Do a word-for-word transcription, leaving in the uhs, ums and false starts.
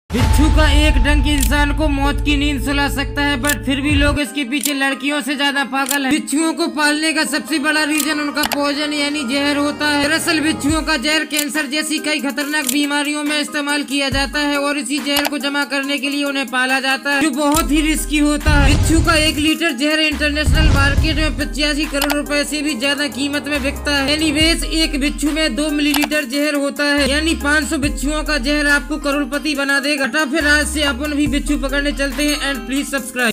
बिच्छू का एक डंक इंसान को मौत की नींद सुला सकता है, बट फिर भी लोग इसके पीछे लड़कियों से ज्यादा पागल हैं। बिच्छुओं को पालने का सबसे बड़ा रीजन उनका पॉइजन यानी जहर होता है। दरअसल बिच्छुओं का जहर कैंसर जैसी कई खतरनाक बीमारियों में इस्तेमाल किया जाता है और इसी जहर को जमा करने के लिए उन्हें पाला जाता है, जो बहुत ही रिस्की होता है। बिच्छू का एक लीटर जहर इंटरनेशनल मार्केट में पचासी करोड़ रुपए से भी ज्यादा कीमत में बिकता है। एनीवेज एक बिच्छू में दो मिलीलीटर जहर होता है, यानी पाँच सौ बिच्छुओं का जहर आपको करोड़पति बना देगा। फिर आज से अपन भी बिच्छू पकड़ने चलते हैं एंड प्लीज सब्सक्राइब।